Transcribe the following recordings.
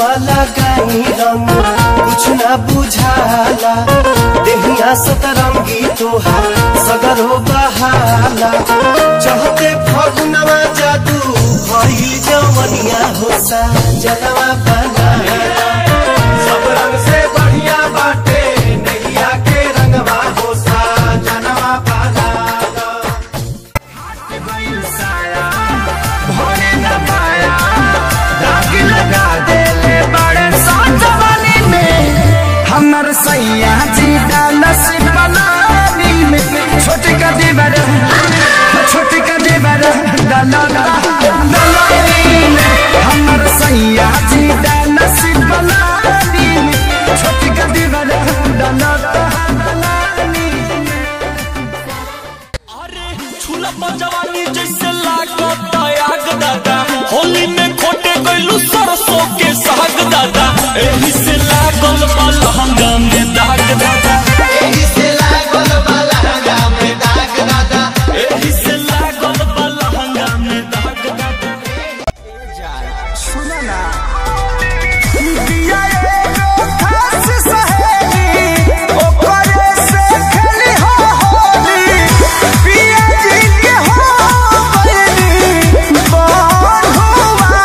कहवा लगाई रंग कुछ ना बुझाला देहिया सतरंगी तोहार सगरो बहाला चहते फगुनवा जादू भइल जवनिया होसा जनवा बना सब रंग से बढ़िया बाटे नैया के रंगवा होसा जनवा बना भोरे न पाया दाग लगा देले बड़े साजवानी में हमर सैया जी डालस बनानी में छोटे का देवर दलानी में हमर सैया जी डालस बनानी में छोटे का देवर दलानी में। अरे छुला जवानी जैसे लागत आग दादा होली में खोटे गइलू सरसों के साग दादा एही से लागल बा लहंगा में दाग दादा एही से लागल बा लहंगा में दाग दादा एही से लागल बा लहंगा में दाग दादा। सुना ना दिया एगो खास सहेली ओकरे से खेली हो होली पिया जी के हो गइली बंधुआ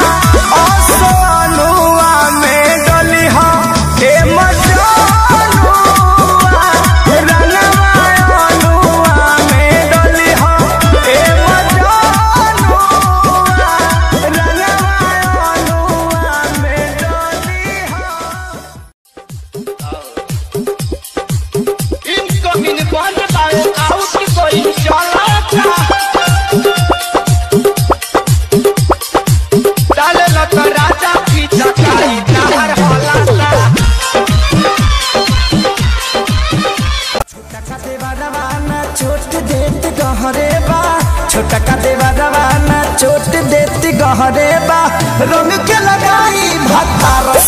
असनुआ में डली हो ए मजनुआ रंगवा अनुआ में डली हो ए मजनुआ रंगवा अनुआ में डली हो। इनकमिंग बंद बारे आउट कोई चलाता डाले लत राजा की चकाई नहर हलाता छोटा का देवा रवाना चोट देत गहरे बा छोटा का देवा रवाना चोट देत गहरे बा रंग के लगाई भत्ता